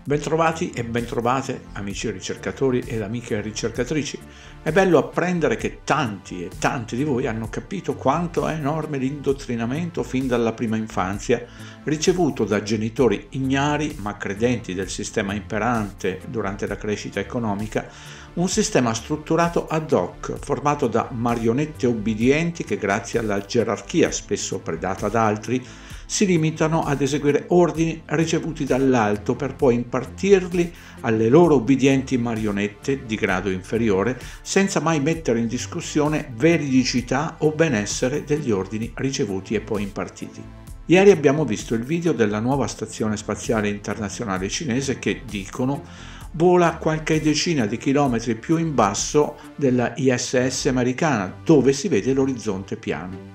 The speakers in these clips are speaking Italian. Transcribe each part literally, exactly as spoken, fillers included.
Bentrovati e bentrovate amici ricercatori ed amiche ricercatrici. È bello apprendere che tanti e tanti di voi hanno capito quanto è enorme l'indottrinamento fin dalla prima infanzia ricevuto da genitori ignari ma credenti del sistema imperante durante la crescita economica, un sistema strutturato ad hoc formato da marionette obbedienti che grazie alla gerarchia spesso predata da altri si limitano ad eseguire ordini ricevuti dall'alto per poi impartirli alle loro obbedienti marionette di grado inferiore senza mai mettere in discussione veridicità o benessere degli ordini ricevuti e poi impartiti. Ieri abbiamo visto il video della nuova stazione spaziale internazionale cinese che, dicono, vola qualche decina di chilometri più in basso della I S S americana, dove si vede l'orizzonte piano.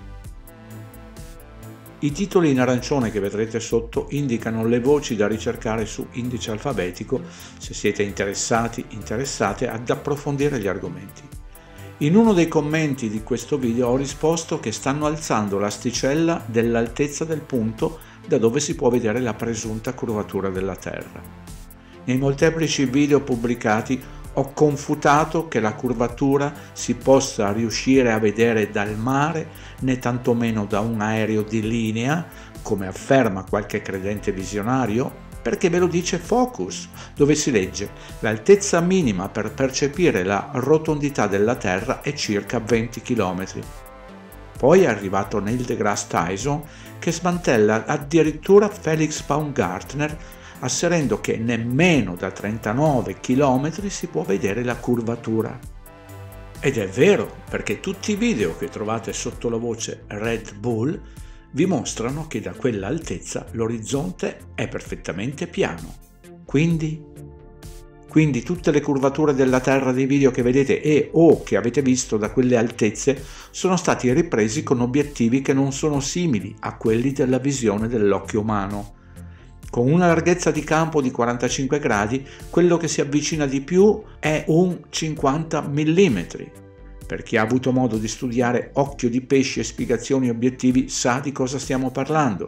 I titoli in arancione che vedrete sotto indicano le voci da ricercare su indice alfabetico se siete interessati, interessate ad approfondire gli argomenti. In uno dei commenti di questo video ho risposto che stanno alzando l'asticella dell'altezza del punto da dove si può vedere la presunta curvatura della Terra. Nei molteplici video pubblicati ho confutato che la curvatura si possa riuscire a vedere dal mare né tantomeno da un aereo di linea, come afferma qualche credente visionario, perché ve lo dice Focus, dove si legge: l'altezza minima per percepire la rotondità della Terra è circa venti chilometri. Poi è arrivato Neil deGrasse Tyson che smantella addirittura Felix Baumgartner asserendo che nemmeno da trentanove chilometri si può vedere la curvatura. Ed è vero, perché tutti i video che trovate sotto la voce Red Bull vi mostrano che da quella altezza l'orizzonte è perfettamente piano. Quindi, quindi tutte le curvature della Terra dei video che vedete e o che avete visto da quelle altezze sono stati ripresi con obiettivi che non sono simili a quelli della visione dell'occhio umano. Con una larghezza di campo di quarantacinque gradi, quello che si avvicina di più è un cinquanta millimetri. Per chi ha avuto modo di studiare occhio di pesce e spiegazioni obiettivi sa di cosa stiamo parlando.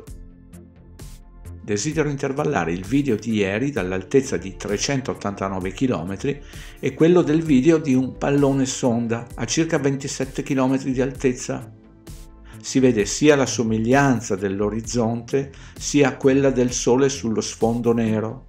Desidero intervallare il video di ieri dall'altezza di trecentottantanove chilometri e quello del video di un pallone sonda a circa ventisette chilometri di altezza. Si vede sia la somiglianza dell'orizzonte sia quella del sole sullo sfondo nero.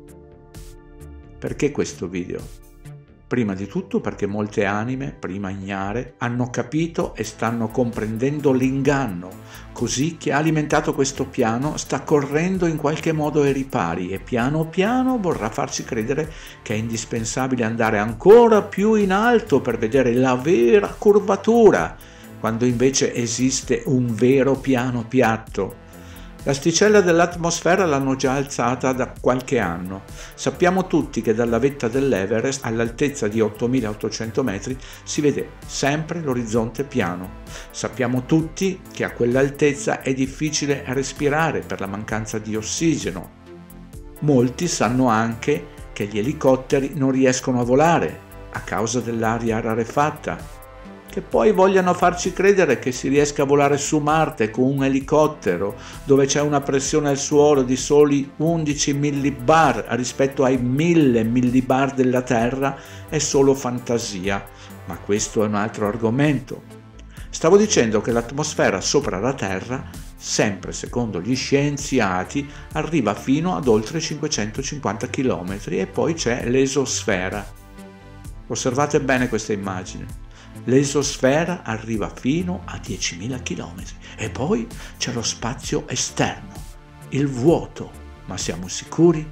Perché questo video? Prima di tutto perché molte anime, prima ignare, hanno capito e stanno comprendendo l'inganno, così chi ha alimentato questo piano sta correndo in qualche modo ai ripari e piano piano vorrà farci credere che è indispensabile andare ancora più in alto per vedere la vera curvatura, quando invece esiste un vero piano piatto. L'asticella dell'atmosfera l'hanno già alzata da qualche anno. Sappiamo tutti che dalla vetta dell'Everest, all'altezza di ottomilaottocento metri, si vede sempre l'orizzonte piano. Sappiamo tutti che a quell'altezza è difficile respirare per la mancanza di ossigeno. Molti sanno anche che gli elicotteri non riescono a volare a causa dell'aria rarefatta. Che poi vogliano farci credere che si riesca a volare su Marte con un elicottero dove c'è una pressione al suolo di soli undici millibar rispetto ai mille millibar della Terra è solo fantasia, ma questo è un altro argomento. Stavo dicendo che l'atmosfera sopra la Terra, sempre secondo gli scienziati, arriva fino ad oltre cinquecentocinquanta chilometri e poi c'è l'esosfera. Osservate bene questa immagine. L'esosfera arriva fino a diecimila chilometri e poi c'è lo spazio esterno, il vuoto, ma siamo sicuri?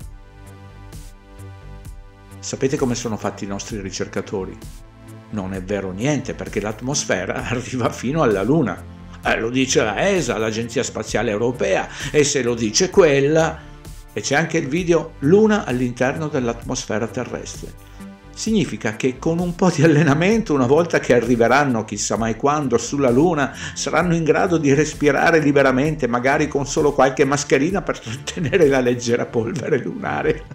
Sapete come sono fatti i nostri ricercatori? Non è vero niente, perché l'atmosfera arriva fino alla Luna. Eh, lo dice la E S A, l'Agenzia Spaziale Europea, e se lo dice quella, e c'è anche il video Luna all'interno dell'atmosfera terrestre. Significa che con un po' di allenamento, una volta che arriveranno chissà mai quando sulla Luna, saranno in grado di respirare liberamente, magari con solo qualche mascherina per trattenere la leggera polvere lunare.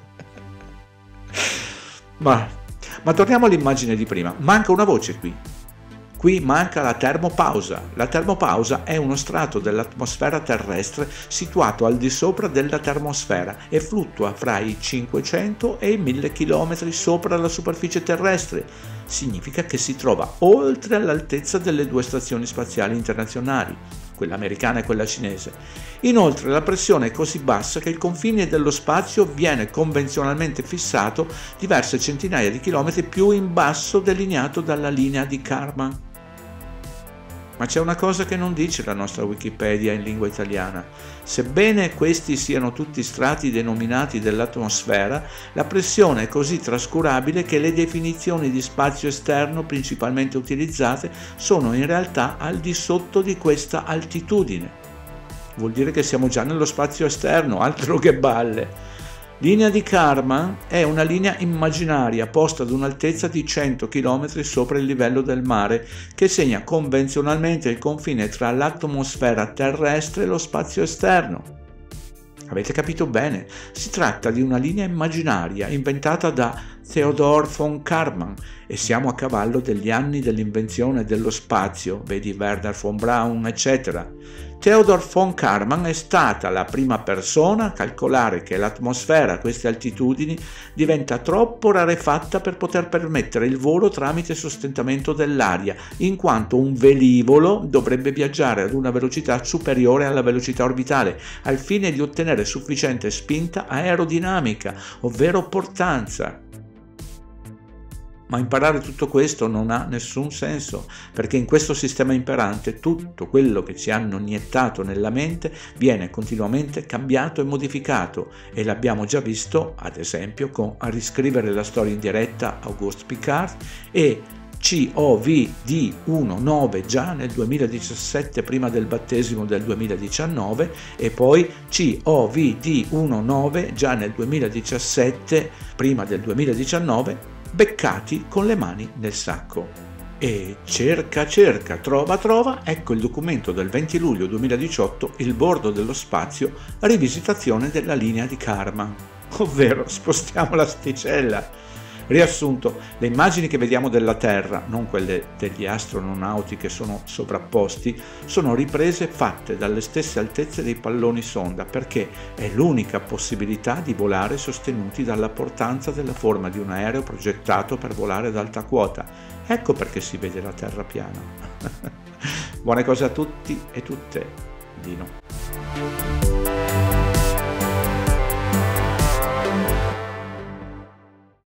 ma, ma torniamo all'immagine di prima. Manca una voce qui. Qui manca la termopausa. La termopausa è uno strato dell'atmosfera terrestre situato al di sopra della termosfera e fluttua fra i cinquecento e i mille chilometri sopra la superficie terrestre. Significa che si trova oltre all'altezza delle due stazioni spaziali internazionali, quella americana e quella cinese. Inoltre la pressione è così bassa che il confine dello spazio viene convenzionalmente fissato diverse centinaia di chilometri più in basso delineato dalla linea di Kármán. Ma c'è una cosa che non dice la nostra Wikipedia in lingua italiana. Sebbene questi siano tutti strati denominati dell'atmosfera, la pressione è così trascurabile che le definizioni di spazio esterno principalmente utilizzate sono in realtà al di sotto di questa altitudine. Vuol dire che siamo già nello spazio esterno, altro che balle! Linea di Kármán è una linea immaginaria posta ad un'altezza di cento chilometri sopra il livello del mare che segna convenzionalmente il confine tra l'atmosfera terrestre e lo spazio esterno. Avete capito bene? Si tratta di una linea immaginaria inventata da Theodor von Kármán e siamo a cavallo degli anni dell'invenzione dello spazio, vedi Wernher von Braun, eccetera. Theodor von Kármán è stata la prima persona a calcolare che l'atmosfera a queste altitudini diventa troppo rarefatta per poter permettere il volo tramite sostentamento dell'aria, in quanto un velivolo dovrebbe viaggiare ad una velocità superiore alla velocità orbitale, al fine di ottenere sufficiente spinta aerodinamica, ovvero portanza. Ma imparare tutto questo non ha nessun senso, perché in questo sistema imperante tutto quello che ci hanno iniettato nella mente viene continuamente cambiato e modificato, e l'abbiamo già visto, ad esempio, con A riscrivere la storia in diretta Auguste Piccard e C O V D diciannove già nel duemiladiciassette prima del battesimo del duemiladiciannove e poi C O V D diciannove già nel duemiladiciassette prima del duemiladiciannove beccati con le mani nel sacco. E cerca cerca, trova trova, ecco il documento del venti luglio duemiladiciotto, Il bordo dello spazio, rivisitazione della linea di Kármán, ovvero spostiamo l'asticella. Riassunto, le immagini che vediamo della Terra, non quelle degli astronauti che sono sovrapposti, sono riprese fatte dalle stesse altezze dei palloni sonda, perché è l'unica possibilità di volare sostenuti dalla portanza della forma di un aereo progettato per volare ad alta quota. Ecco perché si vede la Terra piana. Buone cose a tutti e tutte, Dino.